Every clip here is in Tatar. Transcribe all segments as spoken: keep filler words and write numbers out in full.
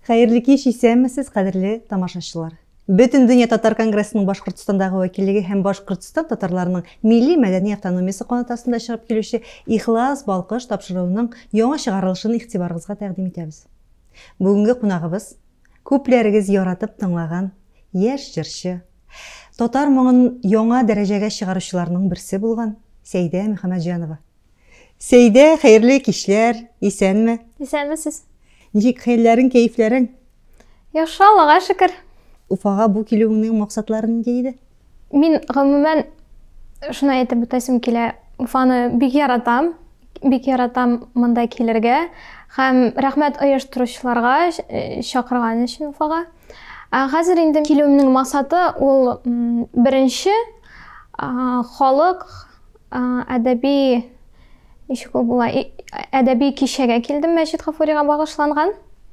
Хайырлы кеш, исәнмесез, кадерле тамашачылар. Бөтен дөнья татар конгрессының Башкортстандагы вәкиллеге һәм Башкортстан татарларының милли мәдәни автономиясе канатасында чыгып килүче Ихлас Балкыш тапшыруының яңа чыгарылышын игътибарыгызга тәкъдим итәбез. Бүгенге кунагыбыз күпләрегез яратып тыңлаган яшь җырчы, татар моңын яңа дәрәҗәгә чыгаручыларның берсе булган Сәйдә Мөхәммәтҗанова. Сәйдә, хәерле кичләр, исәнме? Исәнмесез. Ничек хәлләрең, кәефләрең? Яхшы, Аллага шөкер. Уфага бу килүеңнең максатлары нинди иде? Мин гомумән шуны әйтеп үтәсем килә. Уфаны бик яратам, бик яратам монда килергә һәм рәхмәт оештыручыларга чакырган өчен Уфага. Хәзер инде килүемнең максаты ул беренче халык әдәби ничек була, әдәби кичәгә килдем, Мәҗит Гафурига багышланган.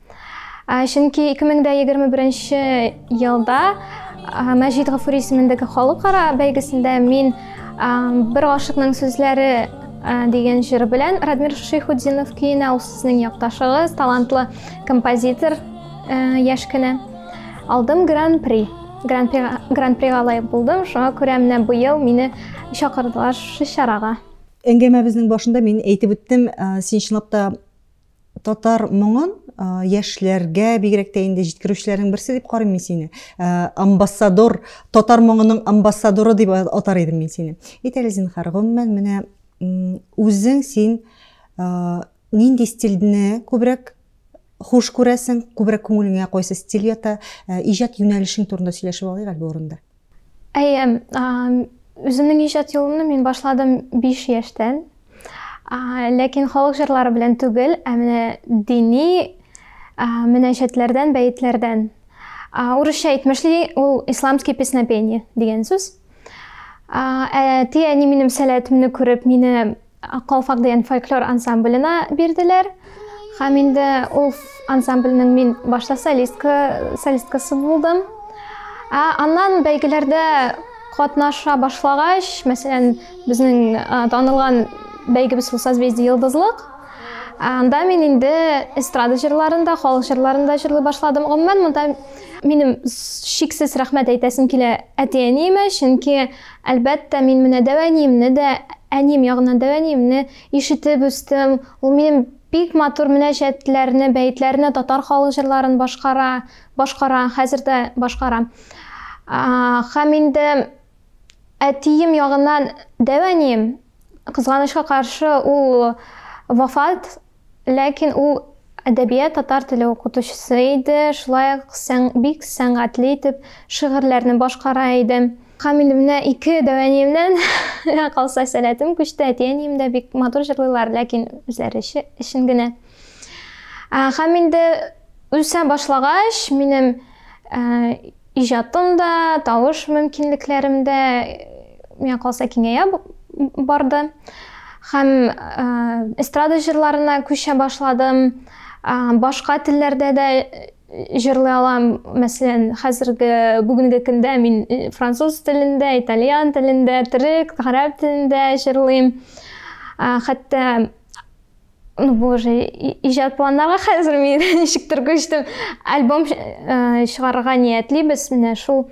Чөнки ике мең егерме беренче елда Мәҗит Гафури исемендәге халыкара бәйгесендә мин бер гашыкның сүзләре дигән җыр белән Радмир Шәйхутдинов көенә, ул сезнең якташыгыз, талантлы композитор яшь кенә. Алдым гран-при. Гран-прига лаек булдым. Шуңа күрә менә бу ел мине чакырдылар шу чарага. Әңгәмәбезнең башында мин әйтеп үттем, син чынлап та татар моңын яшьләргә бигрәк тә инде җиткерүчеләрнең берсе дип карыйм мин сине. Амбассадор, татар моңының амбассадоры дип атар идем мин сине. Әйтәле зинһар, гомумән менә үзең син нинди стильне күбрәк хуш күрәсең, күбрәк күңелеңә кайсы стиль ята, иҗат юнәлешең турында сөйләшеп алыйк әле бу урында. Әйе, үземнең иҗат юлымны мин башладым биш яшьтән. Ләкин халык җырлары белән түгел, ә менә дини мөнәҗәтләрдән, бәйетләрдән. Урысча әйтмешли, ул исламский песнопение дигән сүз. Әти әни минем сәләтемне күреп, мине Калфак дигән фольклор ансамбленә бирделәр. Һәм инде ул ансамбленең мин башта солистка, солисткасы булдым. Аннан бәйгеләрдә катнаша башлагач, мәсәлән, безнең танылган бәйгебез ул Созвездие йолдызлык. Анда мин инде эстрада җырларында, халык җырларында җырлый башладым. Гомумән монда минем шиксез рәхмәт әйтәсем килә әти-әниемә, чөнки әлбәттә мин менә дәвәниемне дә, әнием ягыннан дәвәниемне ишетеп үстем. Ул минем бик матур мөнәҗәтләрне, бәйетләрне, татар халык җырларын башкара, башкара, хәзер дә башкара. Һәм инде әтием ягыннан дәвәнием, кызганычка каршы, ул вафат, ләкин ул әдәбият, татар теле укытучысы иде, шулай ук бик сәнгатьле итеп шигырьләрне башкара иде. Һәм инде менә ике дәвәниемнән калса сәләтем күчте, әти-әнием дә бик матур җырлыйлар, ләкин үзләре өчен генә. Һәм инде үсә башлагач, минем иҗатым да, тавыш мөмкинлекләрем дә миңа калса киңәя барды. Һәм эстрада җырларына күчә башладым. Башка телләрдә дә җырлый алам. Мәсәлән, хәзерге бүгенге көндә мин француз телендә, итальян телендә, төрек, гарәп телендә җырлыйм. Хәтта, ну боже, иҗат планнарга хәзер мин ничектер күчтем. Альбом чыгарырга ниятлибез менә шул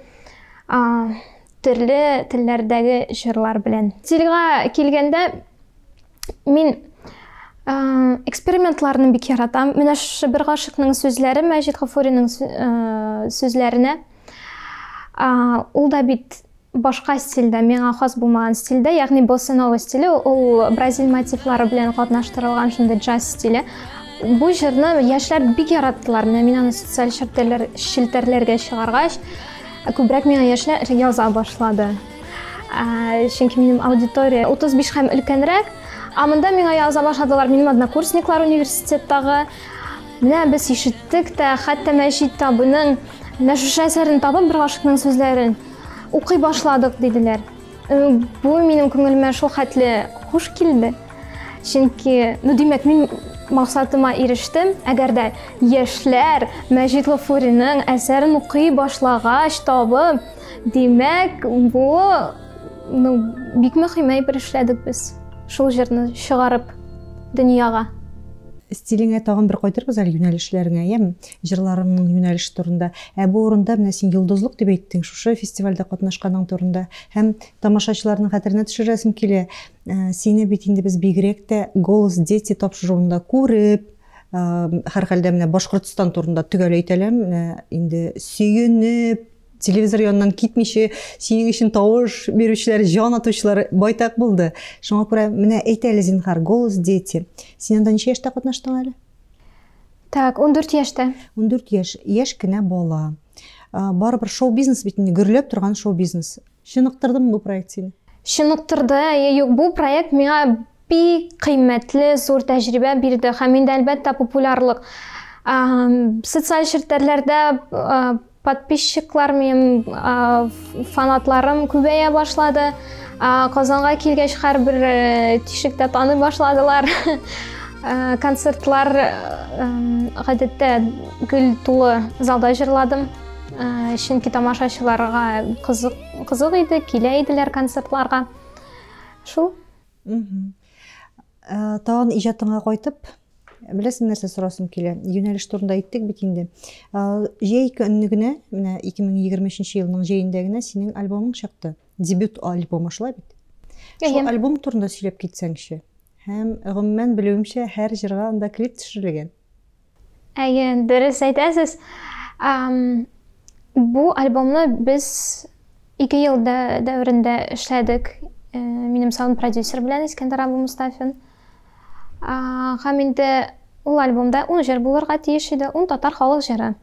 төрле телләрдәге җырлар белән. Стильгә килгәндә мин экспериментларны бик яратам. Менә шу бер гашыкның сүзләре, Мәҗит Гафуриның сүзләренә. Ул да бит башка стильдә, миңа хас булмаган стильдә, ягъни босса нова стиле, ул бразил мотивлары белән катнаштырылган шундый джаз стиле. Бу җырны яшьләр бик яраттылар. Менә мин аны социаль челтәрләргә чыгаргач, күбрәк миңа яшьләр яза башлады. Чөнки минем аудитория утыз биш һәм өлкәнрәк. Монда миңа яза башладылар минем однокурсниклар университеттагы. Менә без ишеттек тә, хәтта Мәҗит табының менә шу әсәрен табып, бер гашыкның сүзләрен укый башладык диделәр. Бу минем күңелемә шул хәтле хуш килде. Чөнки, ну димәк, мин максатыма ирештем. Әгәр дә яшьләр Мәҗит Гафуриның әсәрен укый башлагач табып, димәк, бу ну бик мөһим бер эшләдек без. Шул җырны чыгарып дөньяга. стилиңе тагын бер кайтырбыз әле юнәлешләреңә, яме? Җырларыңның юнәлеше турында. Ә бу урында менә син йолдызлык дип әйттең, шушы фестивальдә катнашканың турында. Һәм тамашачыларның хәтеренә төшерәсем килә. Сине бит инде без бигрәк тә «Голос дети» тапшыруында күреп, һәрхәлдә менә Башкортстан турында төгәл әйтәләм, инде сөенеп, телевизор яныннан китмичә, синең өчен тавыш бирүчеләр, җан атучылар байтак булды. Шуңа күрә менә әйт әле зинһар, «Голос дети». Син анда ничә яшьтә катнаштың әле? Так, он дүрт яшьтә. он дүрт яшь, яшь кенә бала. Барыбер шоу-бизнес бит инде, гөрләп торган шоу-бизнес. Шыныктырдымы бу проект сине? Шыныктырды. Юк, бу проект миңа бик кыйммәтле, зур тәҗрибә бирде. Һәм инде әлбәттә популярлык. Социаль челтәрләрдә подписчикларым, фанатларым күбәя башлады. Казанга килгәч һәрбер тишектә таный башладылар. Концертлар гадәттә гөл тулы залда җырладым. Чөнки тамашачыларга кызык кызык иде, килә иделәр концертларга. Шул. Тагын иҗатыңа кайтып, беләсең нәрсә сорасым килә. Юнәлеш турында әйттек бит инде. Җәй көнне генә, менә ике мең егерме өченче елның җәендә генә синең альбомың чыкты. Дебют альбомы шулай бит. Шул альбом турында сөйләп китсәңче. Һәм гомумән белүемчә, һәр җырга анда клип төшерелгән. Әйе, дөрес әйтәсез. Бу альбомны без ике ел дәврендә эшләдек. Минем саунд продюсер белән Искәндәр Абу Мустафин. Һәм инде ул альбомда ун җыр булырга тиеш иде, ун татар халык җыры.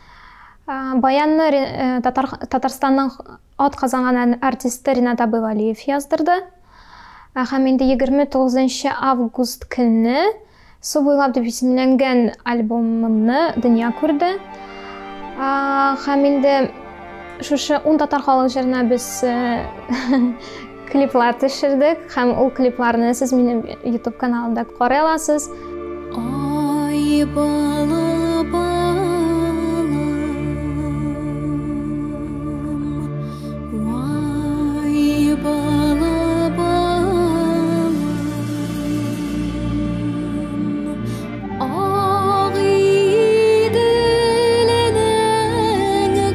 Баянны Татарстанның атказанган артисты Ринат Абывалиев яздырды. Һәм инде егерме тугызынчы август көнне Су буйлап дип исемләнгән альбомымны дөнья күрде. Һәм инде шушы ун татар халык җырына без клиплар төшердек. Һәм ул клипларны сез минем YouTube каналымда карый аласыз. Ай бала балам, ай бала балам, ак иделенең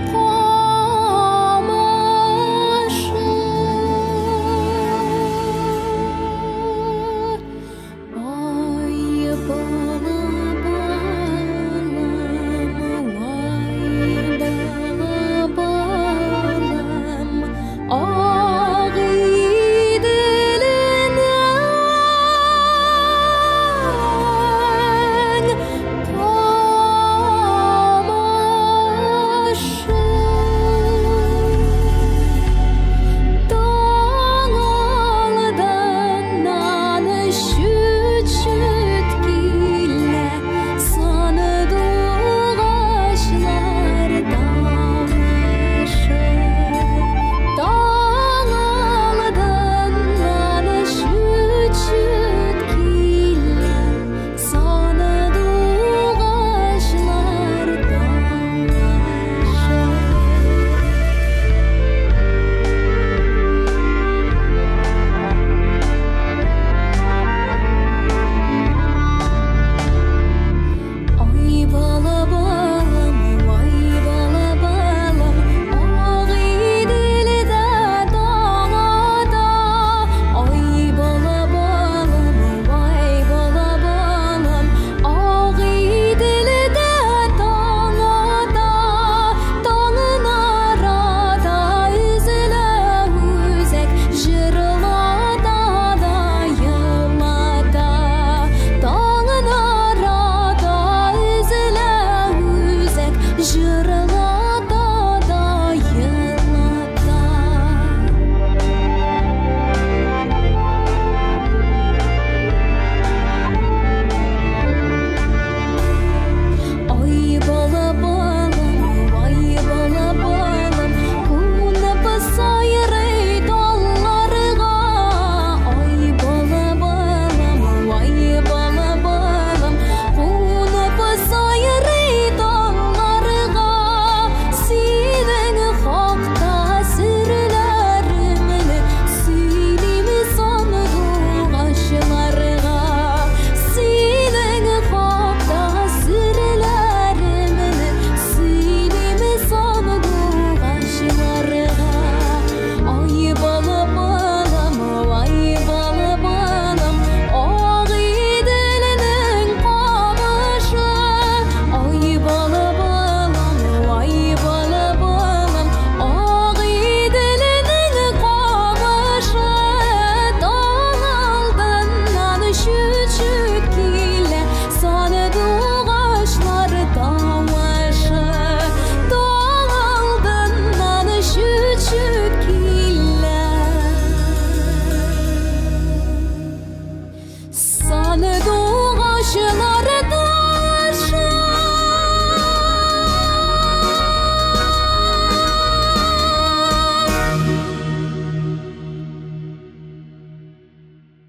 камышы, ай бала балам.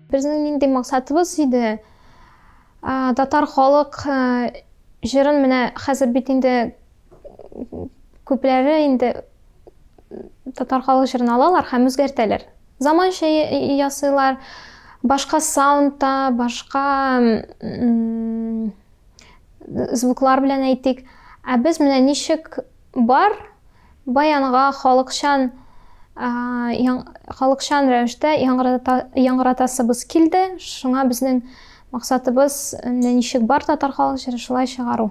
Безнең инде максатыбыз иде татар халык җырын менә хәзер бит инде күпләре инде татар халык җырын алалар һәм үзгәртәләр. Заманча ясыйлар, башка саундта, башка звуклар белән әйтик. Ә без менә ничек бар, баянга халыкчан халыкчан рәвештә яңгыратасыбыз килде. Шуңа безнең максатыбыз ничек бар татар халык җыры шулай чыгару.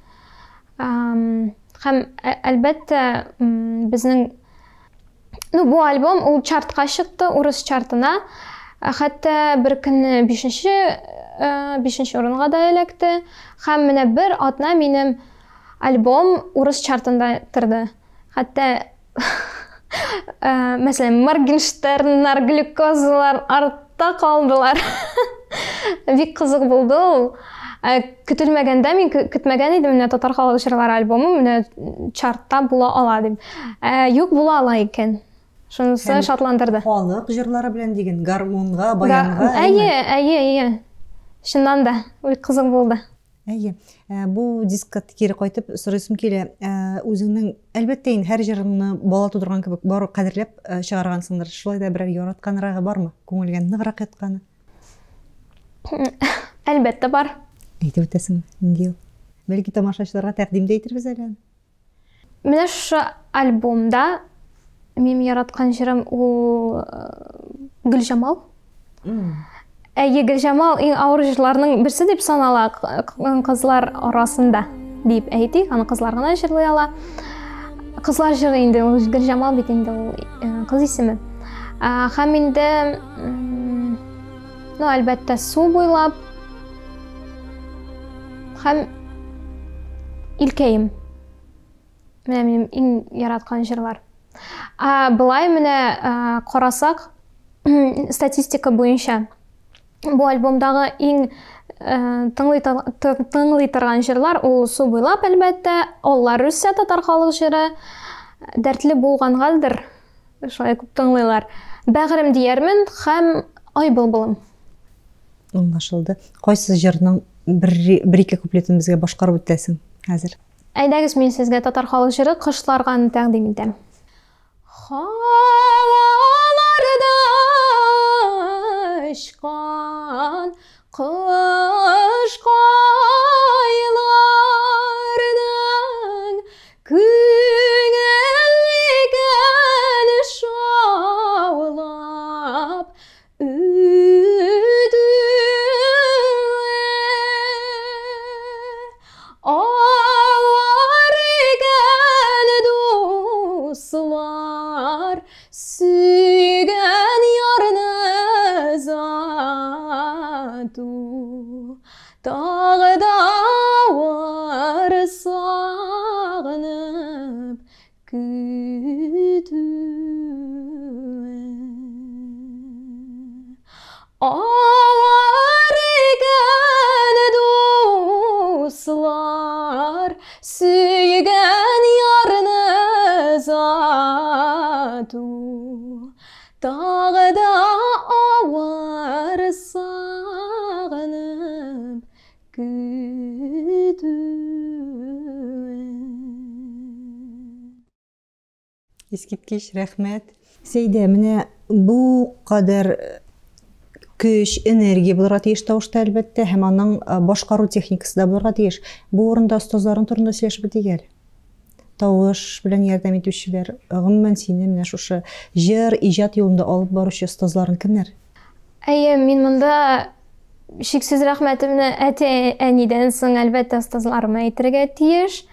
Һәм әлбәттә безнең бу альбом ул чартка чыкты, урыс чартына. Хәтта бер көнне бишенче урынга да эләкте. Һәм менә бер атна минем альбом урыс чартында торды. Хәтта мәсәлән, Моргенштерннар, Глюкозалар артта калдылар. Бик кызык булды ул. Көтелмәгәндә мин көтмәгән идем менә татар халык җырлары альбомы менә чартта була ала дип. Юк, була ала икән. Шунысы шатландырды. Халык җырлары белән дигән гармонга, баянга. Әйе, әйе, әйе. Шуннан да ул кызык булды. Әйе. Бу дискка кире кайтып сорыйсым килә. Үзеңнең әлбәттә инде һәр җырыңны бала тудырган кебек бар кадерләп чыгаргансыңдыр. Шулай да берәр яратканрагы бармы? Күңелгә ныграк ятканы? Әлбәттә бар. Әйтеп үтәсең, инде ул. Бәлки тамашачыларга тәкъдим дә итәрбез әле. Менә шу альбомда мин яраткан җырым ул Гөлҗамал. Әйе, Гөлҗамал иң авыр җырларның берсе дип санала кызлар арасында дип әйтик. Аны кызлар гына җырлый ала. Кызлар җыры инде ул Гөлҗамал бит инде ул кыз исеме. Һәм инде ну әлбәттә су буйлап һәм Илкәем. Менә минем иң яраткан җырлар. Былай менә карасак, статистика буенча бу альбомдагы иң тыңлый торган җырлар ул су буйлап әлбәттә, Алла Русия татар халык җыры, дәртле булгангадыр. Шулай күп тыңлыйлар. Бәгърем диярмен һәм Ай былбылым. Аңлашылды. Кайсы җырның бер-ике куплетын безгә башкарып үтәсең хәзер? Әйдәгез, мин сезгә татар халык җыры Кышларга тәкъдим итәм. Һаваларда очкан кыш кайларның күңеллеген шаулап үтүе авар икән дуслар сөйгән ярны зату тагы да авыр сагынып көтүе авар икән дуслар сөйгән ярны зату тагы да авыр сагынып көтүе. Искиткеч, рәхмәт. Сәйдә, менә бу кадәр көч, энергия булырга тиеш тавышта әлбәттә, һәм аның башкару техникасы да булырга тиеш. Бу урында остазларың турында сөйләшеп бетик әле. Тавыш белән ярдәм итүчеләр, гомумән сине менә шушы җыр, иҗат юлында алып баручы остазларың кемнәр? Әйе, мин монда шиксез рәхмәтемне әти-әнидән соң әлбәттә остазларыма әйтергә тиеш.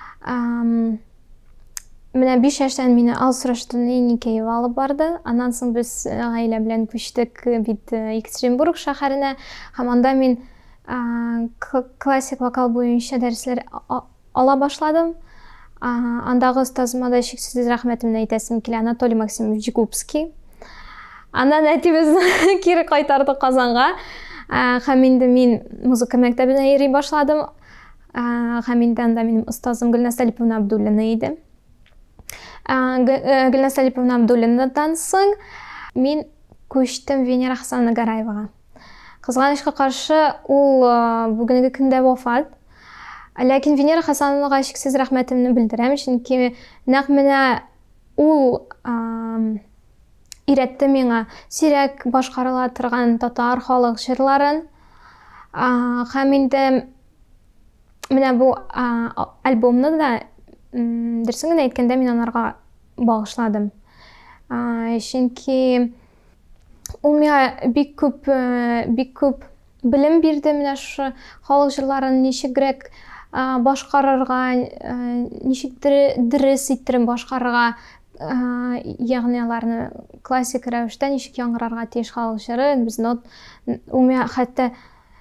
Менә биш яшьтән мине Алсураштан Никеева алып барды. Аннан соң без гаилә белән күчтек бит Екатеринбург шәһәренә. Һәм анда мин классик вокал буенча дәресләр ала башладым. Андагы остазыма да шиксез рәхмәтемне әйтәсем килә, Анатолий Максимович Жигубский. Аннан әтибез кире кайтарды Казанга. Һәм инде мин музыка мәктәбенә йөри башладым. Һәм инде анда минем остазым Гөлназ Талиповна Абдуллина иде. Гөлназ Талиповна Абдуллинадан соң мин көчтім Венера Хасановна Гараеваға. Қызғанышқа қаршы ул бүгінгі күнде вафат. Ләкин Венера Хасановнаға шексіз рахметімді білдірем, чөнки нақ менә ул иретті меңа сирәк башкарыла торган татар халык җырларын. Һәм инде менә бу альбомны да дөресен генә әйткәндә мин анарга багышладым. Чөнки ул миңа бик күп бик күп белем бирде менә шу халык җырларын ничегрәк башкарырга, ничек дөрес иттереп башкарырга, ягъни аларны классик рәвештә ничек яңгырарга тиеш халык җыры. Без нот ул миңа хәтта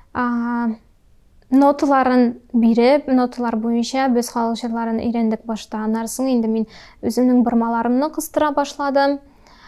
ноталарын биреп, ноталар буенча без халык җырларын өйрәндек башта. Аннан соң инде мин үземнең бормаларымны кыстыра башладым.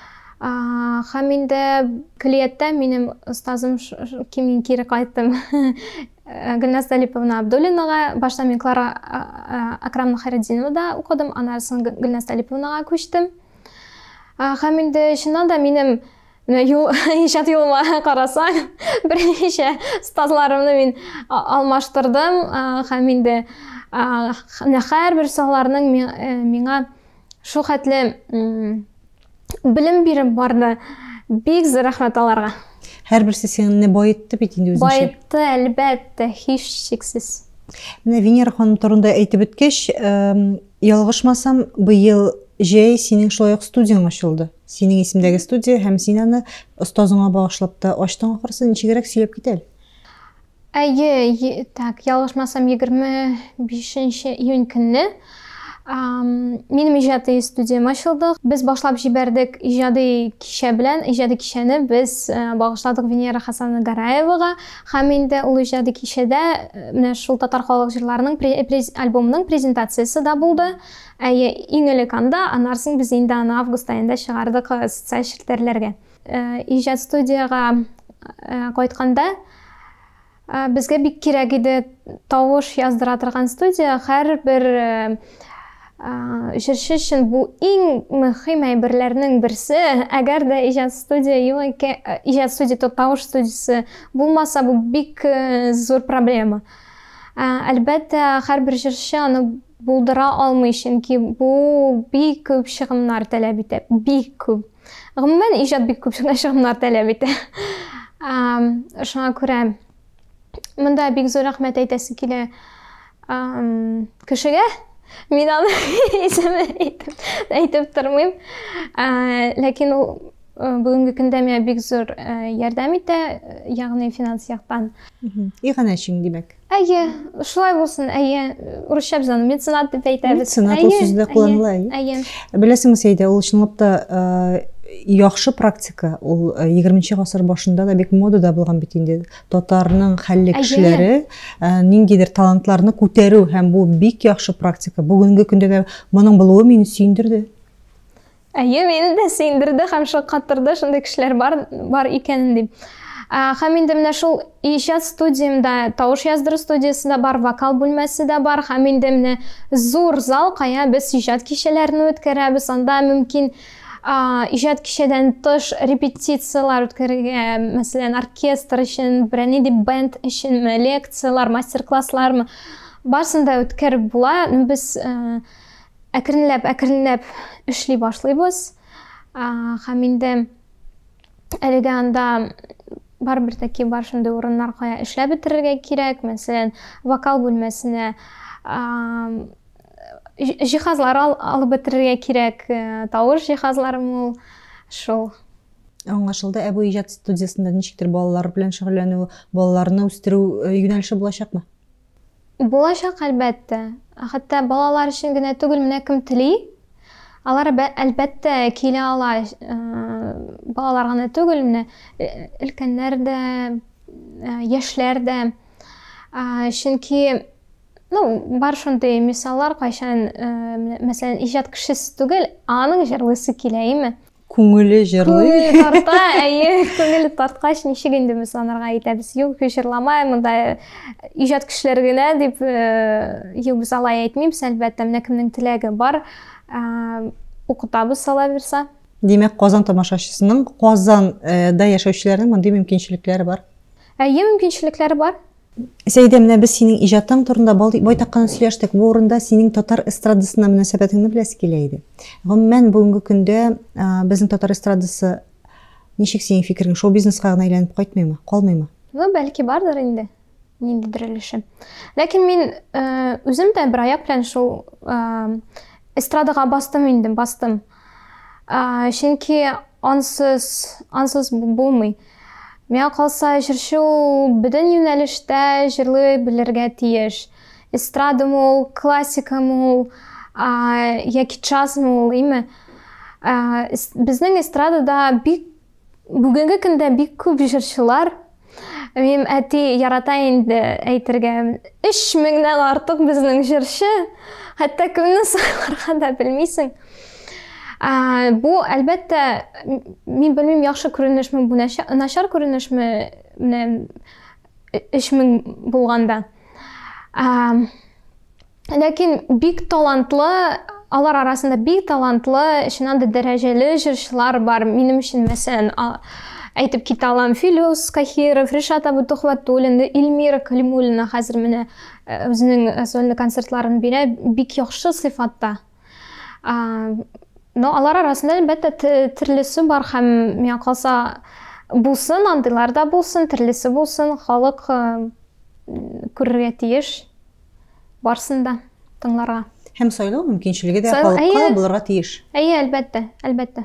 Һәм инде клиеттә минем остазым кимин кире кайттым. Гөлназ Талиповна Абдуллинага, башта мин Клара Акрамовна Хайретдиновада укыдым, аннан соң Гөлназ Талиповнага күчтем. Һәм инде чыннан да минем ижад юлыма карасаң, берничә остазларымны мин алмаштырдым. Һәм инде һәрбер сагларның миңа шу хәтле білім беріп барды. Бик зур рәхмәт аларга. Һәрберсе сені байытты бит инде үзенчә. Байытты, әлбәттә, һич шиксез. Менә Венера ханым турында әйтеп үткәч, ялгышмасам, быел җәй синең шулай ук студияң ачылды. Синең исемдәге студия һәм син аны остазыңа багышлап та ачтың, ахырсы ничегрәк сөйләп кит әле. Әйе, так, ялгышмасам егерме бишенче июнь көнне минем иҗади студиям ачылды. Без башлап җибәрдек иҗади кичә белән. Иҗади кичәне без багышладык Венера Хасановна Гараевага. Һәм инде ул иҗади кичәдә менә шул татар халык җырларының альбомының презентациясе да булды. Әйе, иң элек анда, аннан соң без инде аны август айында чыгардык социаль челтәрләргә. Иҗат студияга кайтканда безгә бик кирәк иде тавыш яздыра торган студия. Һәрбер җырчы өчен бу иң мөһим әйберләрнең берсе. Әгәр дә иҗат студия юк икән, иҗат студия тавыш студиясе булмаса, бу бик зур проблема. Әлбәттә, һәрбер җырчы аны булдыра алмый, чөнки бу бик күп чыгымнар таләп итә. Бик күп. Гомумән иҗат бик күп чыгымнар таләп итә. Шуңа күрә монда бик зур рәхмәт әйтәсе килә кешегә. Мин аны исемен әйтеп тормыйм. Ләкин ул бүгенге көндә миңа бик зур ярдәм итә, ягъни финанс яктан. Иганәчең димәк. Әйе, шулай булсын. Әйе, урысча без аны меценат дип әйтәбез. Меценат ул сүздә кулланыла. Әйе. Беләсеңме, Сәйдә, ул чынлап та яхшы практика. Ул егерменче гасыр башында да бик модада булган бит инде. Татарның хәлле кешеләре ниндидер талантларны күтәрү һәм бу бик яхшы практика. Бүгенге көндәге моның булуы мине сөендерде. Әйе, мине дә сөендерде һәм шаккаттырды, шундый кешеләр бар бар икәнен дип. Һәм инде менә шул иҗат студиямда, тавыш яздыру студиясе дә бар, вокал бүлмәсе дә бар. Һәм инде менә зур зал, кая без иҗат кичәләрен үткәрәбез. Анда мөмкин иҗат кичәдән тыш репетициялар үткәрергә, мәсәлән, оркестр өчен, берни дип бенд өчен лекциялар, мастер-класслар барсын да үткәреп була. Без әкренләп, әкренләп эшли башлыйбыз. Һәм инде әлегә анда барбер таки бар шундый урыннар кая эшләп бетерергә кирәк. Мәсәлән, вокал бүлмәсенә җиһазлар алып бетерергә кирәк. Тавыш җиһазлары мул шул. Аңлашылды. Ә бу иҗат студиясында ничектер балалар белән шөгыльләнү, балаларны үстерү юнәлеше булачакмы? Булачак, әлбәттә. Хәтта балалар өчен генә түгел, менә кем тели, алар әлбәттә килә ала. Балалар гына түгел, менә өлкәннәр дә, яшьләр дә. Чөнки ну, бар шундый мисаллар, кайчан, мәсәлән, иҗат кешесе түгел, аның җырлыйсы килә, име? Күңеле җырлый. Күңеле тарта, әйе, күңеле тарткач, ничек инде без анарга әйтәбез? Юк, җырламай, монда иҗат кешеләр генә дип, юк, без алай әйтмибез, әлбәттә, менә кемнең теләге бар, укытабыз, сала бирсә. Демәк, Казан тамашачысының, Казанда яшәүчеләрнең мондый мөмкинчелекләре бар. Әйе, мөмкинчелекләре бар. Сәйдә, менә без синең иҗатың турында байтак кына сөйләштек. Бу урында синең татар эстрадасына мөнәсәбәтеңне беләсе килә иде. Гомумән, бүгенге көндә безнең татар эстрадасы ничек синең фикерең, шоу бизнеска гына әйләнеп кайтмыймы, калмыймы? Ну, бәлки бардыр инде. Ниндидер өлеше. Ләкин мин үзем дә бер аяк белән шул эстрадага бастым инде, бастым. Чөнки ансыз, ансыз булмый. Миңа калса, җырчы ул бөтен юнәлештә җырлый белергә тиеш. Эстрадамы ул, классикамы ул, яки джазмы ул, име? Безнең эстрадада бик бүгенге көндә бик күп җырчылар, мин әти ярата инде әйтергә, өч меңнән артык безнең җырчы, хәтта кемне сайларга да белмисең. Бу, әлбәттә, мин белмим, яхшы күренешме, бу начар күренешме, өч мең булганда. Ләкин бик талантлы, алар арасында бик талантлы, чыннан да дәрәҗәле җырчылар бар. Минем өчен, мәсәлән, әйтеп китә алам, Филус Кахиров, Ришат Абутухватуллин, Илмира Калимуллина хәзер менә үзенең сольный концертларын бирә, бик яхшы сыйфатта. Но алар арасында әлбәттә төрлесе бар һәм миңа калса булсын, андыйлар да булсын, төрлесе булсын, халык күрергә тиеш барсын да тыңларга. Һәм сайлау мөмкинчелеге дә халыкка булырга тиеш. Әйе, әлбәттә, әлбәттә.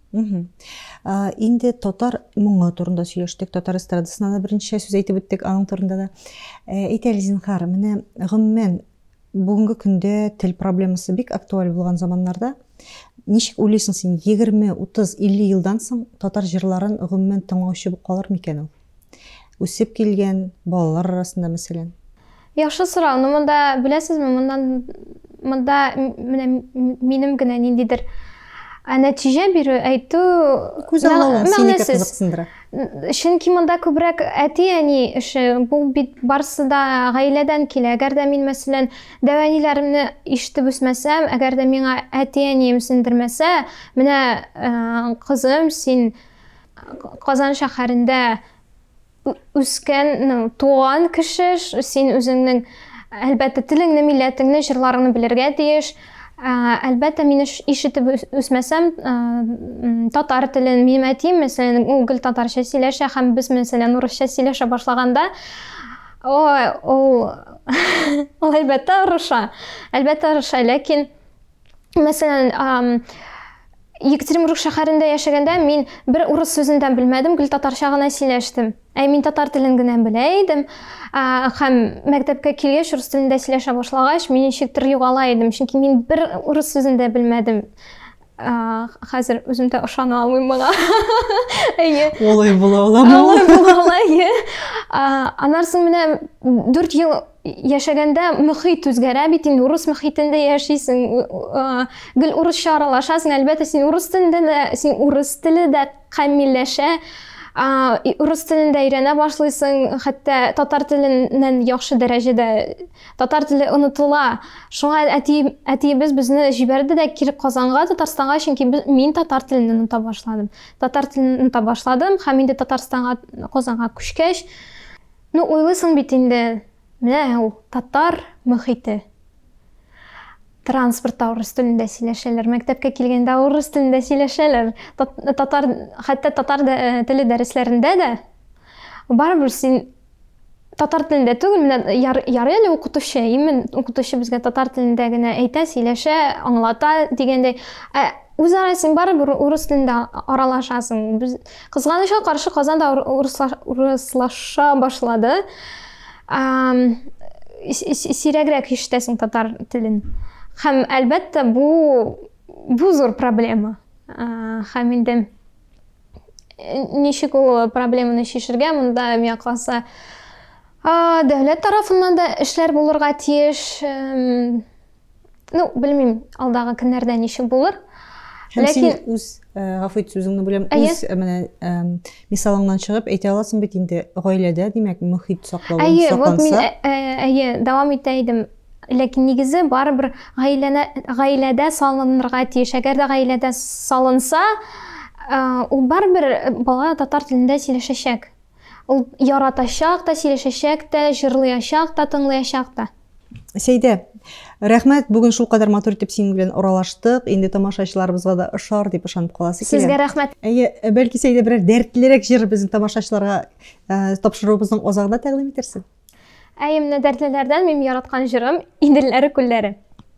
Инде татар моңы турында сөйләштек, татар эстрадасына да беренче сүз әйтеп үттек, аның турында да. Әйтәле, зинһар, менә гомумән бүгенге көндә тел проблемасы бик актуаль булган заманнарда ничек уйлыйсың син, егерме, утыз, илле елдан соң татар җырларын гомумән тыңлаучы булып калыр микән ул? Үсеп килгән балалар арасында, мәсәлән. Яхшы сорау, но монда беләсезме, мондан монда менә минем генә ниндидер нәтиҗә бирү, әйтү мәгънәсез. Чөнки монда күбрәк әти-әни эше, бу бит барысы да гаиләдән килә. Әгәр дә мин, мәсәлән, дәваниләремне ишетеп үсмәсәм, әгәр дә миңа әти-әнием сеңдермәсә, менә кызым, син Казан шәһәрендә үскән, туган кеше, син үзеңнең әлбәттә телеңне, милләтеңне, җырларыңны белергә тиеш. Әлбәттә, мин ишетеп үсмәсәм, татар телен, минем әтием, мәсәлән, ул гел татарча сөйләшә, һәм без, мәсәлән, урысча сөйләшә башлаганда, ул әлбәттә ырыша, әлбәттә ырыша, ләкин, мәсәлән, Екатеринбург шәһәрендә яшәгәндә мин бер урыс сүзен дә белмәдем, гел татарча гына сөйләштем. Ә мин татар телен генә белә идем, һәм мәктәпкә килгәч урыс телендә сөйләшә башлагач, мин ничектер югала идем, чөнки мин бер урыс сүзен дә белмәдем. Хәзер үзем дә ышана алмыйм моңа. Әйе. Олай була аламы? Олай була ала. Аннан соң менә дүрт ел яшәгәндә мөхит үзгәрә бит, инде урыс мөхитендә яшисең, гел урысча аралашасың, әлбәттә син урыс телендә дә, син урыс теле дә камилләшә, урыс телендә өйрәнә башлыйсың, хәтта татар теленнән яхшы дәрәҗәдә татар теле онытыла. Шуңа әтиебез безне җибәрде дә кире Казанга, Татарстанга, чөнки мин татар телен оныта башладым. Татар телен оныта башладым, һәм инде Татарстанга, Казанга күчкәч, ну уйлыйсың бит инде, менә ул татар мөхите. Транспортта урыс телендә сөйләшәләр, мәктәпкә килгәндә урыс телендә сөйләшәләр. Татар, хәтта татар теле дәресләрендә дә барыбер син татар телендә түгел, менә ярый әле укытучы, имен укытучы безгә татар телендә генә әйтә, сөйләшә, аңлата дигәндәй, үзара син барыбер урыс телендә аралашасың. Кызганычка каршы Казанда урыслаша башлады. Сирәгрәк ишетәсең татар телен. Һәм әлбәттә бу бу зур проблема. Һәм инде ничек ул проблеманы чишергә, монда миңа калса дәүләт тарафыннан да эшләр булырга тиеш. Ну, белмим, алдагы көннәрдә ничек булыр. Ләкин үз гафу ит сүзеңне беләм, үз менә мисалыңнан чыгып әйтә аласың бит инде гаиләдә, димәк, мөхит саклау, сакланса. Әйе, вот мин әйе, дәвам итә идем. ләкин нигезе барыбер гаиләне гаиләдә салынырга тиеш. Әгәр дә гаиләдә салынса, ул барыбер бала татар телендә сөйләшәчәк. Ул яратачак та, сөйләшәчәк тә, җырлаячак та, тыңлаячак та. Сәйдә, рәхмәт, бүген шул кадәр матур итеп синең белән оралаштык. Инде тамашачыларыбызга да ошар дип ышанып каласы килә. Сезгә рәхмәт. Әйе, бәлки Сәйдә берәр дәртлерәк җыр безнең тамашачыларга тапшыруыбызның азагында тәкъдим итерсең. Әйе, менә дәртлеләрдән мин яраткан җырым Иделләре күлләре.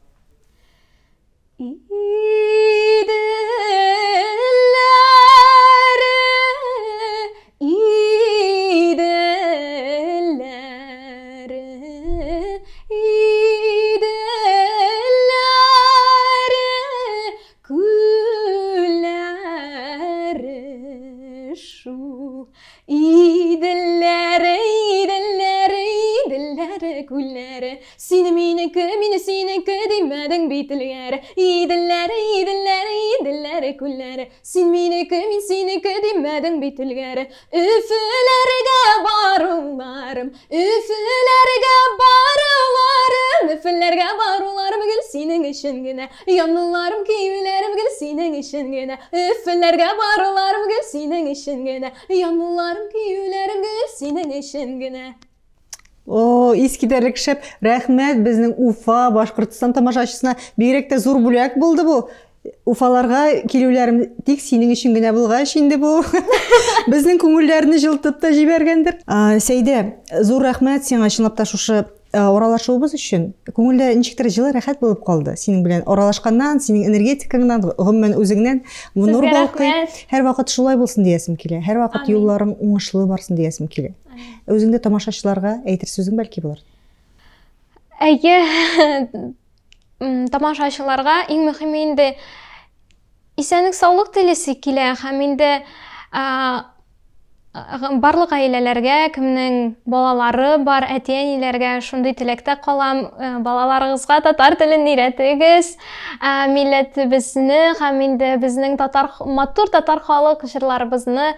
Seni mineke, mine sineke, demeden bitelere. İdellere, idellere, idellere kullere. Sen mineke, min sineke, demeden bitelere. Üfülerge barularım, üfülerge barularım, üfülerge barularım gül senin işin gene. Yanlılarım kiyülerim gül senin işin gene. Üfülerge barularım gül senin işin gene. Yanlılarım kiyülerim gül senin işin gene. О, искидәрек шәп, рәхмәт безнең Уфа, Башкортстан тамашачысына бигрәк тә зур бүләк булды бу. Уфаларга килүләрем тик синең өчен генә булгач инде бу. Безнең күңелләрне җылтып та җибәргәндер. Сәйдә, зур рәхмәт сиңа чынлап та шушы оралашуыбыз өчен. Күңелдә ничектер җылы рәхәт булып калды. Синең белән оралашканнан, синең энергетикаңнан, гомумән үзеңнән нур балкый. Һәр вакыт шулай булсын диясем килә. Һәр вакыт юлларың уңышлы барсын диясем килә. Өзеңдә тамашачыларга әйтер сүзең бәлки булыр. Әйе, тамашачыларга иң мөһиме инде исәнлек, саулык теләсе килә һәм инде барлык гаиләләргә, кемнең балалары бар, әти-әниләргә шундый теләктә калам, балаларыгызга татар телен өйрәтегез, милләтебезне һәм инде безнең татар матур татар халык җырларыбызны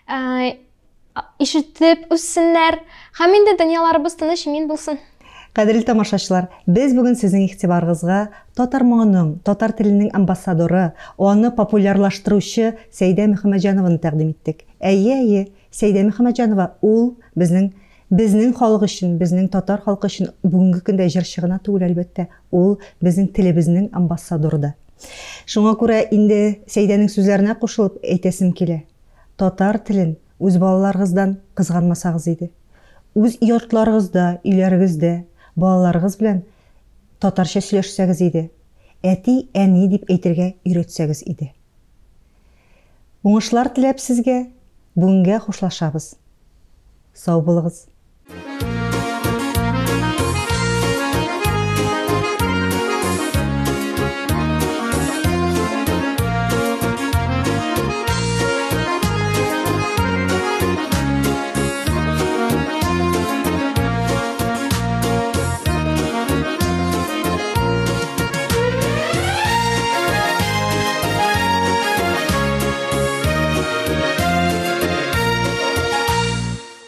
ишетеп үссеннәр һәм инде дөньяларыбыз тыныч, имин булсын. Кадерле тамашачылар, без бүген сезнең игътибарыгызга татар моңының, татар теленең амбассадоры, аны популярлаштыручы Сәйдә Мөхәммәтҗанованы тәкъдим иттек. Әйе, әйе, Сәйдә Мөхәммәтҗанова ул безнең безнең халык өчен, безнең татар халкы өчен бүгенге көндә җырчы гына түгел, әлбәттә, ул безнең телебезнең амбассадоры да. Шуңа күрә инде Сәйдәнең сүзләренә кушылып әйтәсем килә. Татар телен үз балаларыгыздан кызганмасагыз иде. Үз йортларыгызда, өйләрегездә балаларыгыз белән татарча сөйләшсәгез иде. Әти, әни дип әйтергә өйрәтсәгез иде. Уңышлар теләп сезгә, бүгенгә хушлашабыз. Сау булыгыз.